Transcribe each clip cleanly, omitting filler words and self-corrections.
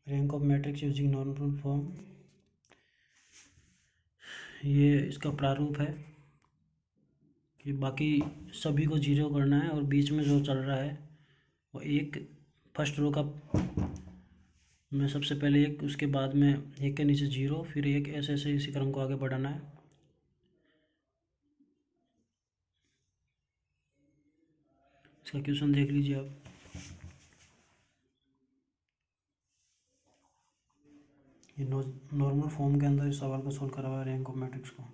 Rank of matrix using normal form. ये इसका प्रारूप है कि बाकी सभी को जीरो करना है और बीच में जो चल रहा है वो एक फर्स्ट रो का में सबसे पहले एक, उसके बाद में एक के नीचे जीरो, फिर एक, ऐसे ऐसे इसी क्रम को आगे बढ़ाना है। इसका क्वेश्चन देख लीजिए आप। ये नॉर्मल फॉर्म के अंदर इस सवाल को सोल्व करा हुआ है रैंक ऑफ मैट्रिक्स को।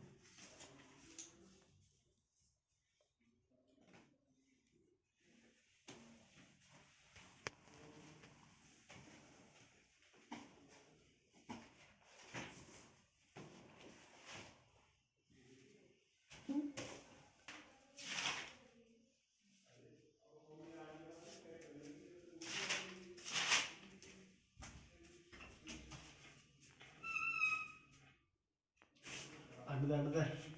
अंदर